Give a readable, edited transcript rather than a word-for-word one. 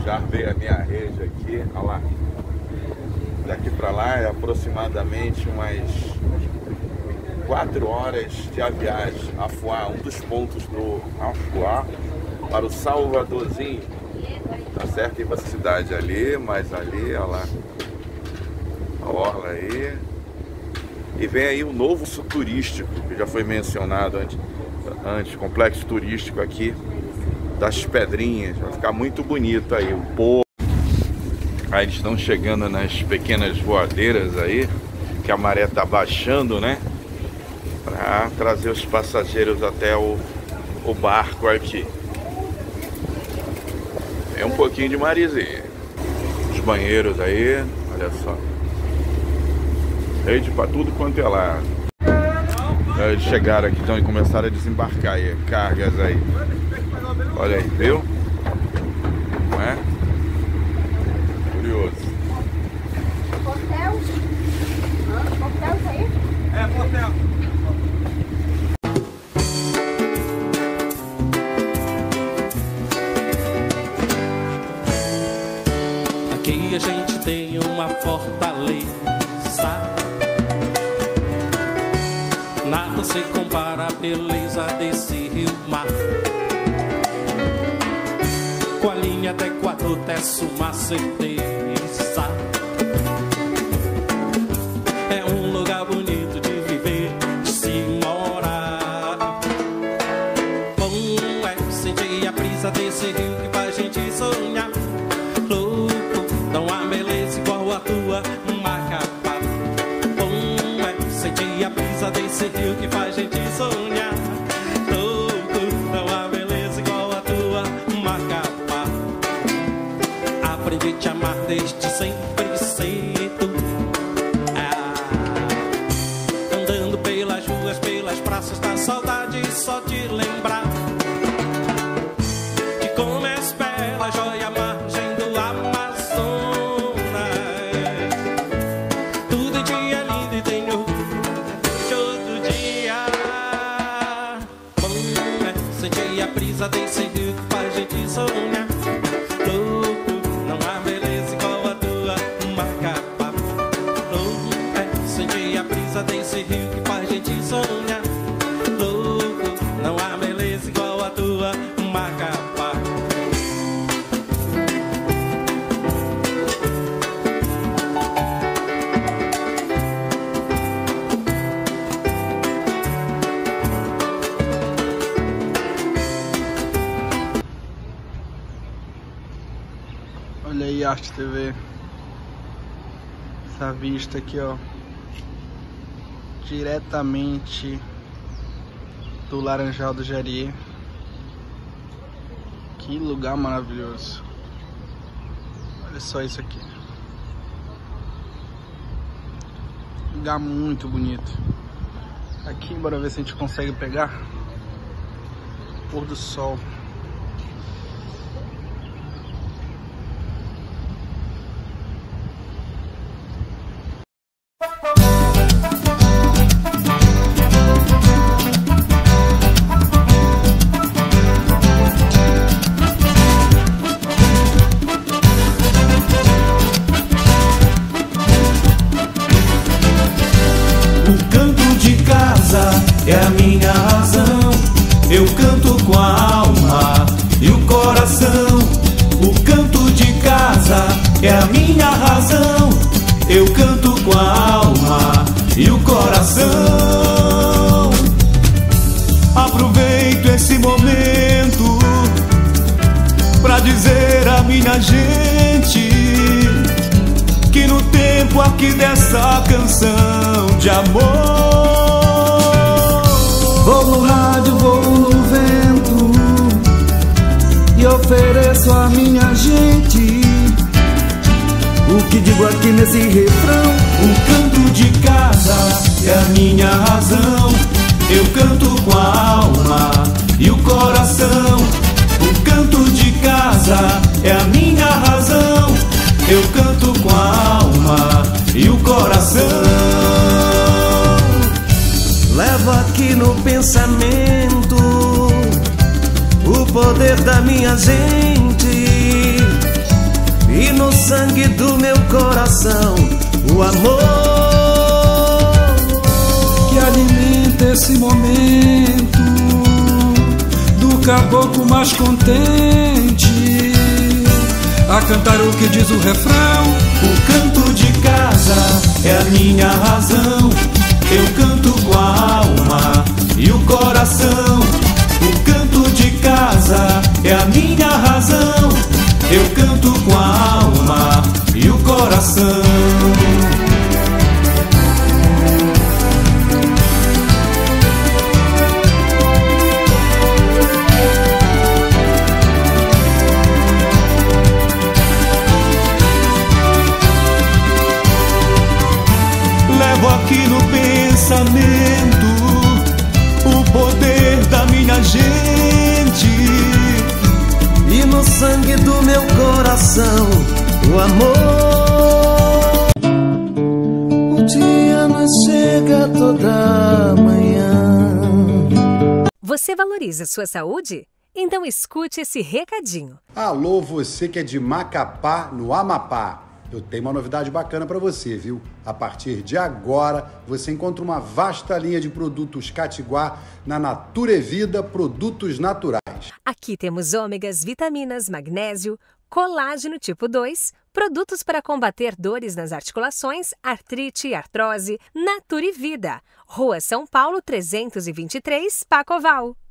Já veio a minha rede aqui, olha lá. Daqui para lá é aproximadamente umas 4 horas de viagem. Afuá, um dos pontos do Afuá para o Salvadorzinho. Tá certo? Tem uma cidade ali, mas ali, olha lá. A orla aí. E vem aí o novo turístico, que já foi mencionado antes, complexo turístico aqui das Pedrinhas. Vai ficar muito bonito aí, o povo. Aí eles estão chegando nas pequenas voadeiras aí, que a maré tá baixando, né? Para trazer os passageiros até o barco aqui. É um pouquinho de marizinha. Os banheiros aí, olha só. Rede para tudo quanto é lá. Eles chegaram aqui então e começaram a desembarcar aí, cargas aí. Olha aí, viu? Não é? Curioso. Portel? Portel isso aí? É, portel. Aqui a gente tem uma fortaleza. Nada se compara à beleza desse rio-mar. Com a linha até Equador tece uma certeza. É um lugar bonito de viver, de se morar. Bom é sentir a brisa desse rio que faz a gente sonhar. Louco, não há beleza igual a tua, Macapá. Bom é sentir a brisa desse rio que faz a gente sonhar. Louco, não há beleza igual a tua, Macapá. Aprendi a te amar desde sempre cedo. Andando pelas ruas, pelas praças da saudade, só te lembrar de como és bela, joia, margem do Amazonas. Tudo em ti é lindo e tem outro dia. Bom é sentir a brisa desse rio que faz a gente sonhar. Louco, não há beleza igual a tua, Macapá. Louco é sentir a brisa desse rio que faz a gente sonhar. Louco, não há beleza igual a tua, Macapá. Olha aí, Arte TV. Essa vista aqui, ó. Diretamente do Laranjal do Jari. Que lugar maravilhoso. Olha só isso aqui. Lugar muito bonito. Aqui, bora ver se a gente consegue pegar pôr do sol. É a minha razão, eu canto com a alma e o coração. O canto de casa é a minha razão, eu canto com a alma e o coração. Aproveito esse momento pra dizer a minha gente que no tempo aqui dessa canção de amor, vou no rádio, vou no vento e ofereço a minha gente o que digo aqui nesse refrão. O canto de casa é a minha razão, eu canto com a alma e o coração. O canto de casa é a minha razão, eu canto com a alma e o coração. Levo aqui no pensamento o poder da minha gente sangue do meu coração, o amor que alimenta esse momento do caboclo mais contente, a cantar o que diz o refrão. O canto de casa é a minha razão, eu canto com a alma e o coração. O canto de casa é a minha razão, eu canto com a alma e o coração. Levo aqui no pensamento o poder da minha gente, e no sangue do meu coração o amor. O dia nos chega toda manhã. Você valoriza sua saúde? Então escute esse recadinho. Alô, você que é de Macapá, no Amapá. Eu tenho uma novidade bacana para você, viu? A partir de agora, você encontra uma vasta linha de produtos Catiguá na Naturevida Produtos Naturais. Aqui temos ômegas, vitaminas, magnésio, colágeno tipo 2, produtos para combater dores nas articulações, artrite e artrose. Naturevida, Rua São Paulo 323, Pacoval.